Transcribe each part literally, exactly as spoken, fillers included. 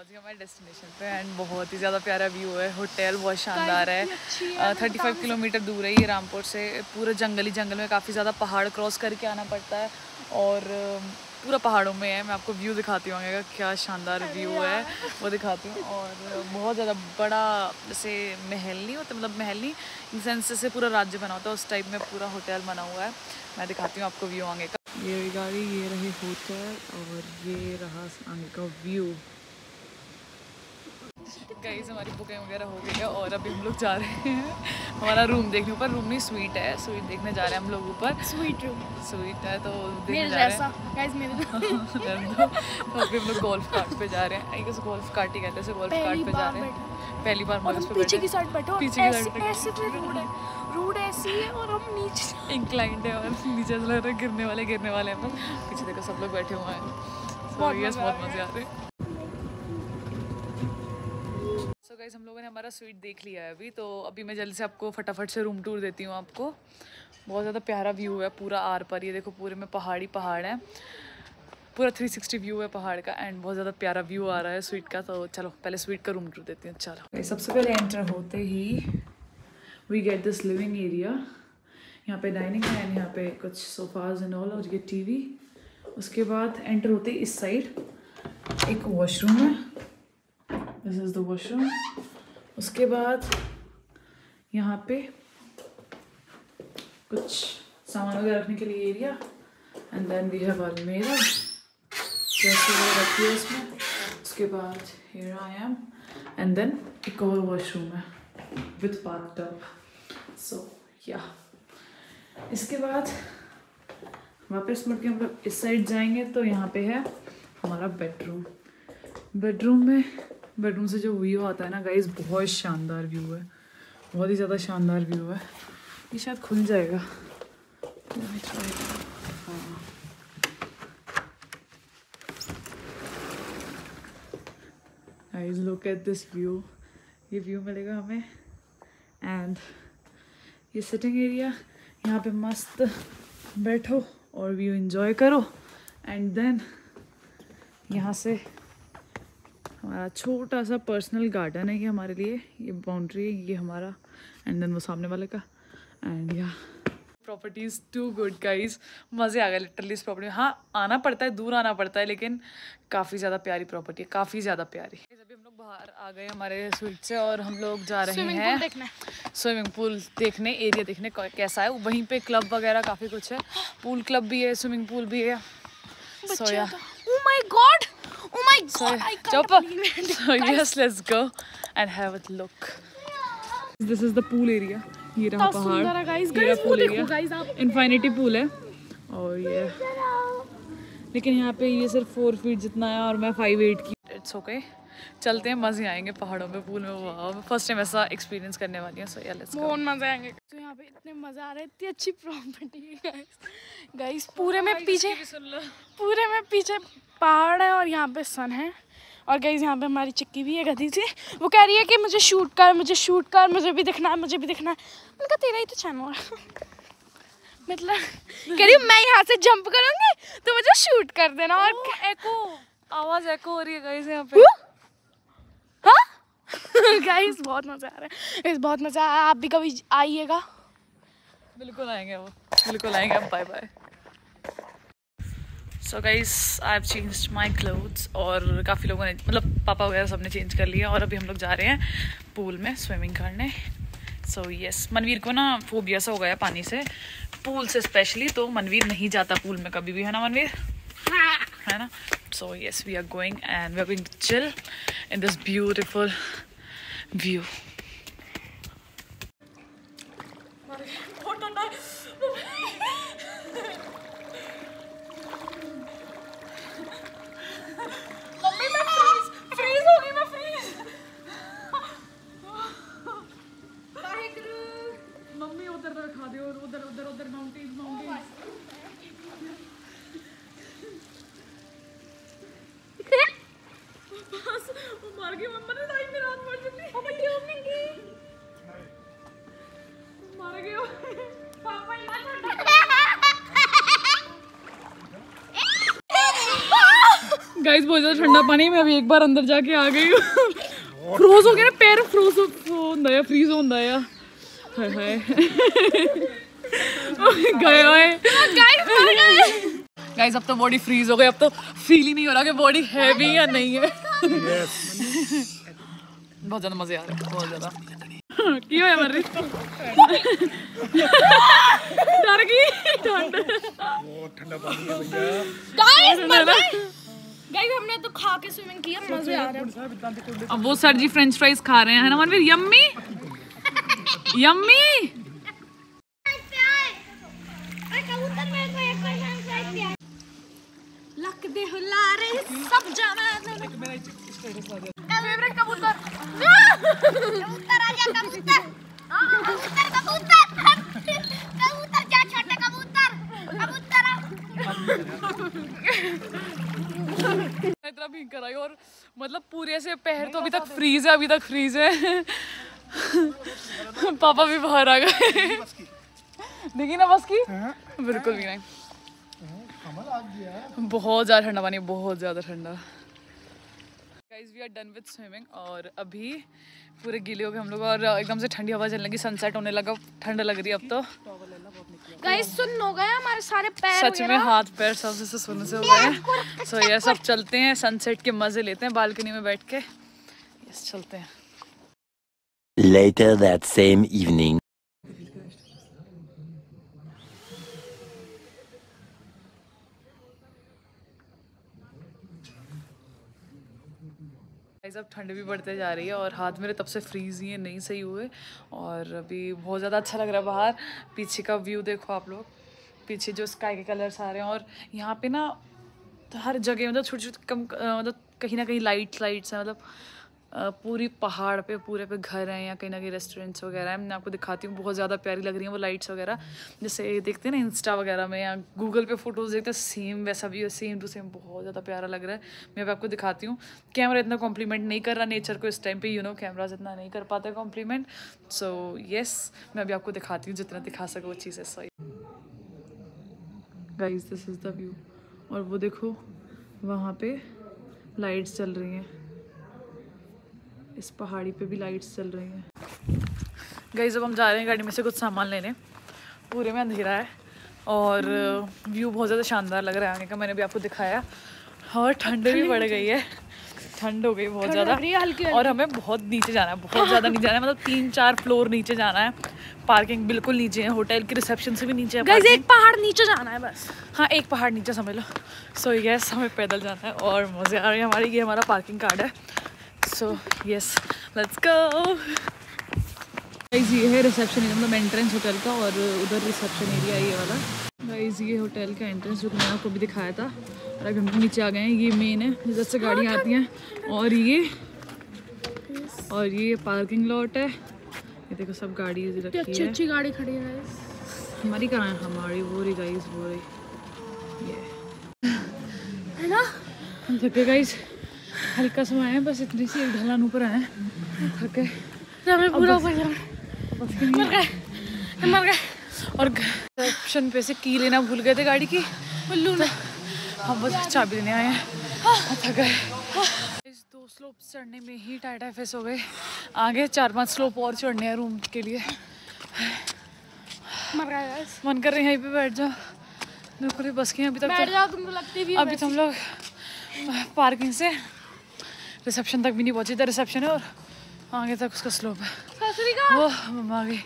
पहुंच गए हमारे डेस्टिनेशन पे एंड बहुत ही ज़्यादा प्यारा व्यू है। होटल बहुत शानदार है। थर्टी फाइव किलोमीटर दूर है ये रामपुर से। पूरा जंगली जंगल में काफ़ी ज़्यादा पहाड़ क्रॉस करके आना पड़ता है और पूरा पहाड़ों में है। मैं आपको व्यू दिखाती हूँ आगे का, क्या शानदार व्यू है वो दिखाती हूँ। और बहुत ज़्यादा बड़ा जैसे महल नहीं होता, मतलब महल नहीं इन सेंस से पूरा राज्य बना होता है उस टाइप में पूरा होटल बना हुआ है। मैं दिखाती हूँ आपको व्यू आगे का। ये गाड़ी, ये रही होटल और ये रहा आगे का व्यू। गाइस हमारी बुकिंग वगैरह हो गई है और अभी हम लोग जा रहे हैं हमारा रूम देखने। ऊपर रूम नहीं स्वीट है, स्वीट देखने जा रहे हैं हम लोग ऊपर। स्वीट रूम स्वीट है तो देखने जा रहे हैं गाइस मेरे तो अभी हम लोग गोल्फ कार्ट पे जा रहे हैं। आई गोल्फ कार्ट ही कहते हैं, गोल्फ कार्ट पे जा रहे हैं पहली बार। हम लोग पीछे की साइड बैठो, पीछे की साइड पे ऐसे पे रोड है, रोड ऐसी है और हम नीचे इंक्लाइंड है और नीचे लग रहा है गिरने वाले गिरने वाले हैं। पीछे देखो सब लोग बैठे हुए हैं। सो यस बहुत मजे आ रहे हैं। सो गाइस हम लोगों ने हमारा स्वीट देख लिया है अभी, तो अभी मैं जल्दी से आपको फटाफट से रूम टूर देती हूँ आपको। बहुत ज़्यादा प्यारा व्यू है पूरा आर पर, ये देखो पूरे में पहाड़ी पहाड़ है, पूरा थ्री सिक्सटी व्यू है पहाड़ का एंड बहुत ज़्यादा प्यारा व्यू आ रहा है स्वीट का। तो चलो पहले स्वीट का रूम टूर देती हूँ। चलो सबसे पहले एंटर होते ही we get this living area. यहाँ पे डाइनिंग है एंड यहाँ पे कुछ सोफाज एंड ऑल और ये टीवी। उसके बाद एंटर होते ही इस साइड एक वॉशरूम है, दिस इज द वॉशरूम। उसके बाद यहाँ पे कुछ सामान वगैरह रखने के लिए area and then we have अलमीरा, ड्रेस वगैरह रखी है उसमें। उसके बाद here I am and then एक और वॉशरूम है विथ बाथटब। सो या इसके बाद वापस मुड़ के हम लोग इस साइड जाएंगे तो यहाँ पे है हमारा बेडरूम। बेडरूम में बेडरूम से जो व्यू आता है ना गाइस, बहुत शानदार व्यू है, बहुत ही ज़्यादा शानदार व्यू है। ये शायद खुल जाएगा। Guys look at this view, ये व्यू मिलेगा हमें एंड ये सिटिंग एरिया। यहाँ पे मस्त बैठो और व्यू एंजॉय करो एंड देन यहाँ से हमारा छोटा सा पर्सनल गार्डन है ये हमारे लिए, ये बाउंड्री है ये हमारा एंड देन वो सामने वाले का एंड या property is too good guys. मज़े आ गए लिटरली इस प्रॉपर्टी में। हाँ आना पड़ता है, दूर आना पड़ता है, लेकिन काफ़ी ज़्यादा प्यारी प्रॉपर्टी है, काफ़ी ज़्यादा प्यारी। अभी हम लोग बाहर आ गए हमारे स्वीट से और हम लोग जा रहे हैं स्विमिंग पूल देखने, एरिया देखने कैसा है। वहीं पे क्लब वगैरह काफ़ी कुछ है, पूल क्लब भी है, स्विमिंग पूल भी है। सो या Oh my god! Oh my god! So, I can't believe it. so yes, let's go and have a look. This is the pool area. ये रहा पहाड़, ये रहा पूल एरिया, इन्फिनिटी पूल है और ये लेकिन यहाँ पे ये सिर्फ फोर फीट जितना है और मैं फाइव एट की। इट्स ओके, चलते हैं, मजे आएंगे पहाड़ों में, पूल में। वाह फर्स्ट टाइम ऐसा एक्सपीरियंस करने वाली हूँ। सो या लेट्स गो, बहुत मजे आएंगे। तो यहाँ पे इतने मजा आ रहा है, इतनी अच्छी प्रॉपर्टी है गाइस। गाइस पूरे में पीछे पूरे में पीछे पहाड़ है और यहाँ पे सन है और गाइस यहाँ पे हमारी चिक्की भी है गधी सी। वो कह रही है कि मुझे शूट कर, मुझे शूट कर, मुझे भी दिखना है, मुझे भी दिखना है। उनका तेरा ही तो चैनल है मतलब कह रही मैं यहाँ से जंप करूँगी तो मुझे शूट कर देना। और एको आवाज एको हो रही है गाइस यहाँ पे। हाँ गाइस बहुत मजा आ रहा है, गाइस बहुत मजा आया। आप भी कभी आइएगा। बिल्कुल आएंगे, वो बिल्कुल आएंगे। Bye bye. So guys I have changed my clothes और काफ़ी लोगों ने मतलब पापा वगैरह सबने चेंज कर लिया और अभी हम लोग जा रहे हैं पूल में स्विमिंग करने। So so, yes yes, Manveer को ना फोबिया सा हो गया पानी से, पूल से स्पेशली, तो मनवीर नहीं जाता पूल में कभी भी, है ना मनवीर, है ना। So yes we are going and we are going to chill in this beautiful view. उधर उधर उधर माउंटेन माउंटेन बस वो मार गई मम्मा ने, लाइट में रात मार चुकी पापा की ओपनिंग की मार गए पापा ही गाइस बहुत ज़्यादा ठंडा पानी, मैं अभी एक बार अंदर जाके आ गई हूँ। फ्रोज हो गया ना पैर, फ्रोज होता है, फ्रीज होता है। हाय हाय गए हुए गाइस, अब तो बॉडी फ्रीज हो गई, अब तो फील ही नहीं हो रहा कि बॉडी हैवी या नहीं है। बहुत ज़्यादा मज़े आ रहे हैं, बहुत ज़्यादा। की होया मर रही डर गई, ठंड बहुत ठंडा पानी है भैया। गाइस गाइस हमने तो खा के स्विमिंग किया, मजे आ रहे हैं। अब वो सर जी फ्रेंच फ्राइज खा रहे हैं ना मनवीर, यम्मी यम्मी। लक दे हुलारे सब जाना फेवरेट कबूतर। कबूतर आ जा, कबूतर कबूतर कबूतर कबूतर जा, छोटे कबूतर कबूतर इतना भी कराई, और मतलब पूरे से पैर तो अभी तक फ्रीज है, अभी तक फ्रीज है। पापा भी बाहर आ गए, देखी ना बस की, बिल्कुल भी नहीं। बहुत ज़्यादा ठंडा पानी, बहुत ज़्यादा ठंडा। Guys we are done with swimming, और अभी पूरे गीले हो गए हम लोग, और एकदम से ठंडी हवा चलने लगी, सनसेट होने लगा, ठंड लग रही है अब तो। गाइस सुन हो गया हमारे सारे पैर, सच में हाथ पैर सब से सुन से हो गए। सो ये सब चलते हैं, सनसेट के मजे लेते हैं बालकनी में बैठ के। यस चलते हैं। Later that same evening. अब ठंड भी बढ़ते जा रही है, और हाथ मेरे तब से फ्रीज ही है, नहीं सही हुए, और अभी बहुत ज़्यादा अच्छा लग रहा है बाहर। पीछे का व्यू देखो आप लोग, पीछे जो स्काई के कलर्स आ रहे हैं, और यहाँ पे ना तो हर जगह मतलब छोटी छोटी कम मतलब कहीं ना कहीं लाइट्स लाइट्स हैं, मतलब पूरी पहाड़ पे पूरे पे घर हैं, या कहीं ना कहीं रेस्टोरेंट्स वगैरह हैं। मैं आपको दिखाती हूँ, बहुत ज़्यादा प्यारी लग रही हैं वो लाइट्स वगैरह, जैसे देखते हैं ना इंस्टा वगैरह में या गूगल पे फोटोज़ देखते हैं, सेम वैसा भी है, सेम टू सेम, बहुत ज़्यादा प्यारा लग रहा है। मैं अब आपको दिखाती हूँ। कैमरा इतना कॉम्प्लीमेंट नहीं कर रहा नेचर को इस टाइम पे, यू नो कैमराज इतना नहीं कर पाते कॉम्प्लीमेंट। सो येस, मैं अभी आपको दिखाती हूँ, जितना दिखा सको वो चीज़ है। सही guys this is the view, और वो देखो वहाँ पे लाइट्स चल रही हैं, इस पहाड़ी पे भी लाइट्स चल रही हैं। गाइस अब हम जा रहे हैं गाड़ी में से कुछ सामान लेने, पूरे में अंधेरा है, और व्यू बहुत ज़्यादा शानदार लग रहा है आगे का, मैंने भी आपको दिखाया। और ठंड भी बढ़ गई है, ठंड हो गई बहुत ज़्यादा, और हमें बहुत नीचे जाना है, बहुत ज़्यादा नीचे जाना है, मतलब तीन चार फ्लोर नीचे जाना है। पार्किंग बिल्कुल नीचे है, होटल की रिसेप्शन से भी नीचे है। गाइस एक पहाड़ नीचे जाना है बस। हाँ एक पहाड़ नीचे समझ लो। सो so, यस हमें पैदल जाना है, और मज़े आ रहे हैं हमारे। ये हमारा पार्किंग कार्ड है। So yes let's go. Guys ये है रिसेप्शन एरिया, मतलब एंट्रेंस होटल का, और उधर रिसेप्शन एरिया ये वाला। गाइस ये होटल का एंट्रेंस जो मैंने आपको भी दिखाया था, और अभी हम नीचे आ गए हैं। ये मेन है जिधर से गाड़ियाँ आती हैं, और ये और ये पार्किंग लॉट है। ये देखो सब गाड़ी रखी है, अच्छी अच्छी गाड़ी खड़ी है गाइस। हमारी कहाँ है? हमारी वो रही गाइस, वो रही ये है ना। हम थके गाइस, हल्का सा आए हैं बस, इतनी सी ढलान ऊपर आए हैं, थके हमें पूरा ऊपर जाना, मर गए मर गए। और ऑप्शन पे से की लेना भूल गए थे गाड़ी की, उल्लू ने। हम बस चाबी लेने आए हैं, थक गए। इस दो स्लोप चढ़ने में ही टाइट फेस हो गए, आगे चार पांच स्लोप और चढ़ने हैं रूम के लिए। मर गए गाइस, मन कर रहे हैं यहीं पे बैठ जाओ, बिल्कुल बस के अभी तक बैठ जाओ, तुम तो लगती भी हो। अभी तो हम लोग पार्किंग से रिसेप्शन तक भी नहीं पहुंचे, इधर रिसेप्शन है और आगे तक उसका स्लोप है। वो मम्मा आ गई।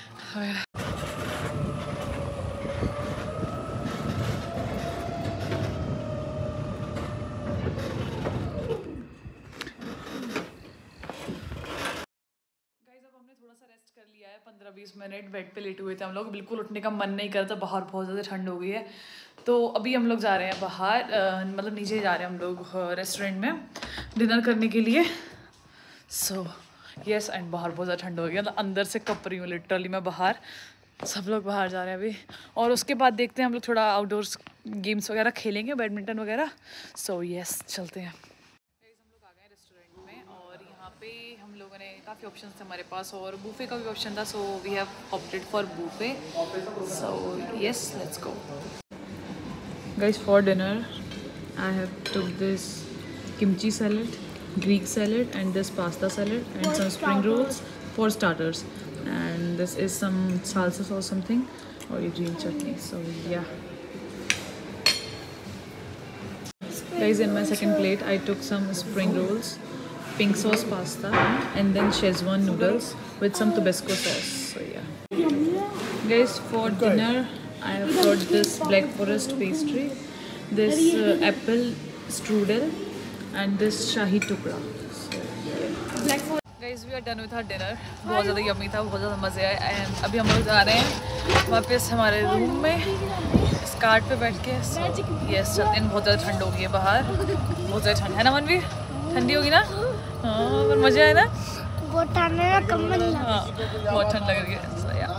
कर लिया है पंद्रह बीस मिनट, बेड पे लेटे हुए थे हम लोग, बिल्कुल उठने का मन नहीं करता, बाहर बहुत ज़्यादा ठंड हो गई है। तो अभी हम लोग जा रहे हैं बाहर, आ, मतलब नीचे जा रहे हैं हम लोग रेस्टोरेंट में डिनर करने के लिए। सो यस, एंड बाहर बहुत ज़्यादा ठंड हो गई, मतलब अंदर से कप रही हूँ लिटरली मैं बाहर। सब लोग बाहर जा रहे हैं अभी, और उसके बाद देखते हैं हम लोग थोड़ा आउटडोर्स गेम्स वगैरह खेलेंगे, बैडमिंटन वगैरह। सो यस चलते हैं। हम लोगों ने काफ़ी ऑप्शंस थे हमारे पास, और बूफे का भी ऑप्शन था, so we have opted for buffet. So yes let's go guys for dinner. I have took this kimchi salad, Greek salad, and this pasta salad, and some spring rolls for starters. And this is some salsa or something, or your green chutney. So yeah. Guys, in my second plate, I took some spring rolls, pink sauce pasta, and then Szechuan noodles with some Tabasco sauce. So yeah. Guys, for dinner, I have brought this Black Forest pastry, this uh, apple strudel, and this Shahi tukra. So yeah. Guys, we are done with our dinner. बहुत ज़्यादा yummy था, बहुत ज़्यादा मज़े आए. And अभी हम लोग जा रहे हैं वापस हमारे रूम में. कार्ट पे बैठ के यस चलते हैं. बहुत ज़्यादा ठंड हो गई है बाहर, बहुत ज़्यादा ठंड है ना मनवीर? ठंडी होगी ना? हाँ, पर मज़े आए ना? बहुत ठंड है, कम्बल लगा. हाँ, बहुत ठंड लग रही है.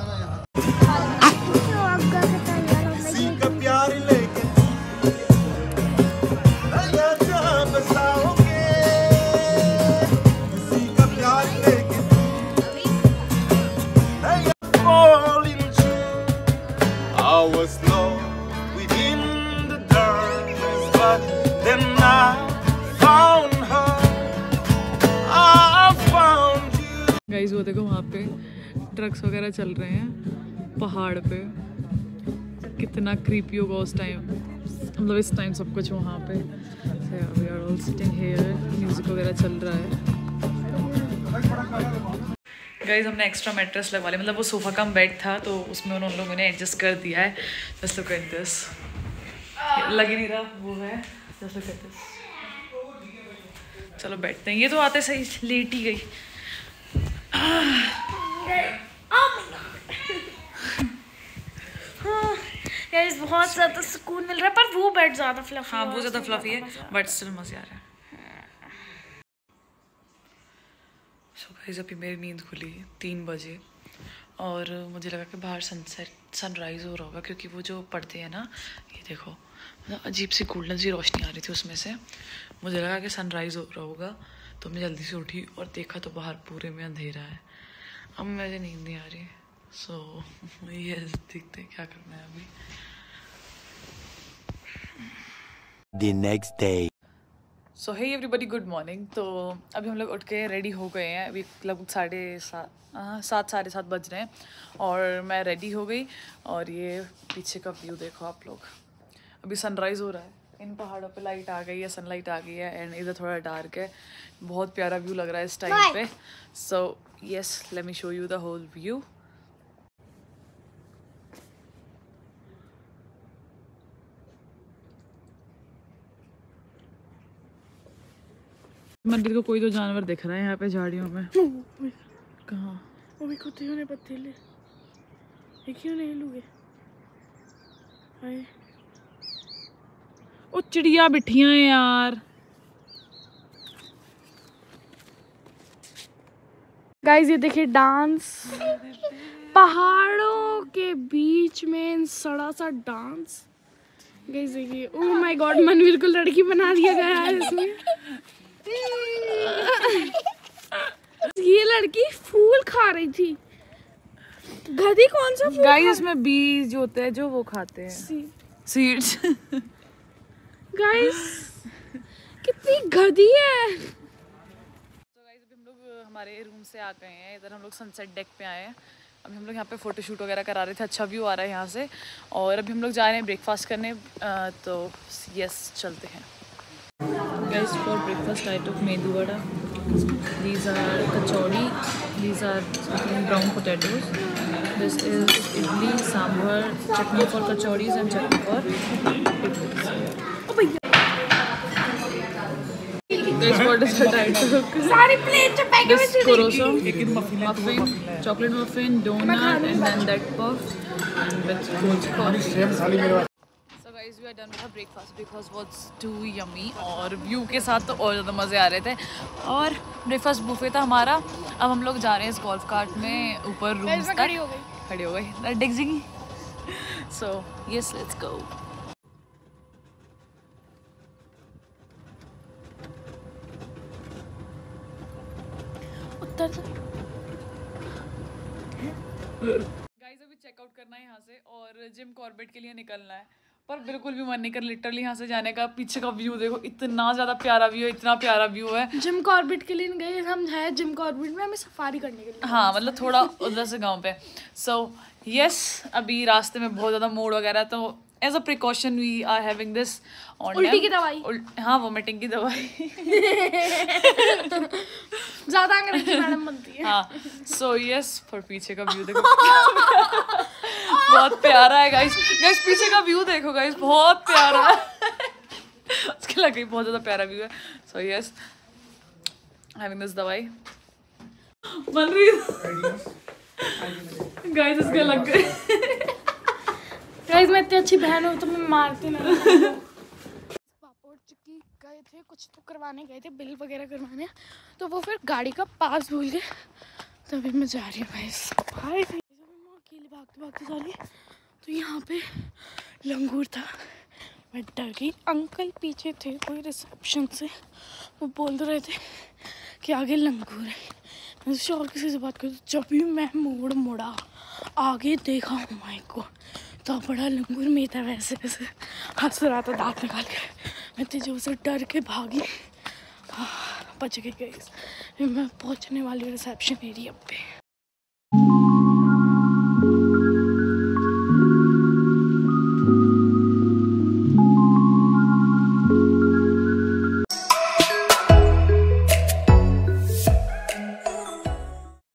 गाइस वो देखो वहाँ पे ट्रक्स वगैरह चल रहे हैं पहाड़ पे. कितना क्रीपी होगा उस टाइम, मतलब इस टाइम सब कुछ वहाँ पे. We are all sitting here, music वगैरह चल रहा है. गाइस हमने एक्स्ट्रा मैट्रेस लगवा लिया, मतलब वो सोफ़ा कम बेड था तो उसमें उन लोगों ने एडजस्ट कर दिया है. जस्ट लुक एट दिस, लग ही नहीं रहा वो है. Just look at this. चलो बैठते हैं. ये तो आते सही लेट ही गई. गाइस बहुत ज़्यादा सुकून मिल रहा है, पर वो बेड ज़्यादा फ्लफी. हाँ वो ज़्यादा फ्लफी है, बट स्टिल मज़े आ रहा है. सो गाइस अभी मेरी नींद खुली तीन बजे और मुझे लगा कि बाहर सनसेट सनराइज़ हो रहा होगा, क्योंकि वो जो पर्दे हैं ना, ये देखो मतलब अजीब सी गोल्डन सी रोशनी आ रही थी उसमें से. मुझे लगा कि सनराइज़ हो रहा होगा, तो मैं जल्दी से उठी और देखा तो बाहर पूरे में अंधेरा है. अब मुझे नींद नहीं आ रही. सो so, ये देखते हैं क्या करना है अभी. The next day. So hey everybody, good morning. तो अभी हम लोग उठ के रेडी हो गए हैं. अभी लगभग साढ़े सात सात साढ़े सात बज रहे हैं और मैं रेडी हो गई. और ये पीछे का व्यू देखो आप लोग. अभी सनराइज़ हो रहा है. इन पहाड़ों पे लाइट आ गई है, सनलाइट आ गई है, एंड इधर थोड़ा डार्क है. बहुत प्यारा व्यू लग रहा है इस टाइम पे. So yes, let me show you the whole view. मंदिर को कोई तो जानवर दिख रहा है यहाँ पे झाड़ियों में. कहाँ? वो भी कुत्ते होने पत्तेले. ये क्यों नहीं लूगे? हाय ओ चिड़िया बिठिया हैं यार. गाइस ये देखिए डांस, पहाड़ों के बीच में सड़ा सा डांस. गाइस देखिए, ओह माय गॉड, मनवीर को लड़की बना दिया गया है इसमें. ये लड़की फूल खा रही थी. गधी कौन सा फूल? गाइस इसमें बीज होते हैं जो वो खाते हैं, सीड्स. गाइस कितनी गधी है. तो गाइस अभी हम लोग हमारे रूम से आ गए हैं. इधर हम लोग सनसेट डेक पे आए हैं. अभी हम लोग यहाँ पे फ़ोटोशूट वगैरह करा रहे थे. अच्छा व्यू आ रहा है यहाँ से. और अभी हम लोग जा रहे हैं ब्रेकफास्ट करने. तो यस चलते हैं. Guys, for breakfast I took medu vada. These are kachori. These are brown potatoes. This is idli, sambar, chutney for kachoris and chutney for pickles. Oh my God. Guys, what is it I took? सारी plate पे bag में This croissant, muffin, chocolate muffin, donut, and then that puff, and with cold coffee. Guys, we are done with our breakfast because was too yummy. और view के साथ तो और ज़्यादा मज़े आ रहे थे. और ब्रेकफास्ट बुफे था हमारा. अब हम लोग जा रहे हैं इस गोल्फ कार्ट में ऊपर रूम्स तक. खड़ी हो गई खड़ी हो गई डिग जिंगी. So yes, let's go. उत्तर गाइस अभी चेकआउट करना है यहाँ से और जिम कॉर्बेट के लिए निकलना है. पर बिल्कुल भी मन नहीं कर लिटरली यहाँ से जाने का। पीछे का व्यू देखो, इतना ज़्यादा प्यारा व्यू है, इतना प्यारा व्यू है। जिम कॉर्बेट के लिए गए हम, है जिम कॉर्बेट में, हमें सफारी करने के लिए। हाँ मतलब थोड़ा उधर से गांव पे। सो यस, अभी रास्ते में बहुत ज़्यादा मोड़ वगैरह, तो as a precaution we are having this on उल्टी की दवाई। हाँ वोमिटिंग की दवाई। ज़्यादा अंग्रेजी मैडम बनती है। हाँ सो यस, पर पीछे का व्यू देखो बहुत प्यारा है गाइस। गाइस पीछे का व्यू देखो गाइस, बहुत प्यारा है। उसके लगे बहुत ज़्यादा प्यारा व्यू है। सो यस, हैविंग दिस दवाई बन रही है गाइस, इसके लग गए। गाइस मैं इतनी अच्छी बहन हूँ तो मैं मारती नहीं। पापा और चिक्की गए थे कुछ तो करवाने गए थे, बिल वगैरह करवाने, तो वो फिर गाड़ी का पास भूल गए, तभी मैं जा रही हूँ गाइस। भाई मैं अकेले भागते भागते जा रही है, तो यहाँ पे लंगूर था, मैं डर गई। अंकल पीछे थे कोई रिसेप्शन से, वो बोल रहे थे कि आगे लंगूर है। मैं उससे और किसी से बात करूँ, जब भी मैं मोड़ मुड़ा आगे देखा, oh my God, तो बड़ा लंगूर में था, वैसे वैसे हंस रहा था दांत निकाल के। मैं तेजो से डर के भागी, हाँ बच गई गाइस। मैं पहुंचने वाली रिसेप्शन एरिया पे।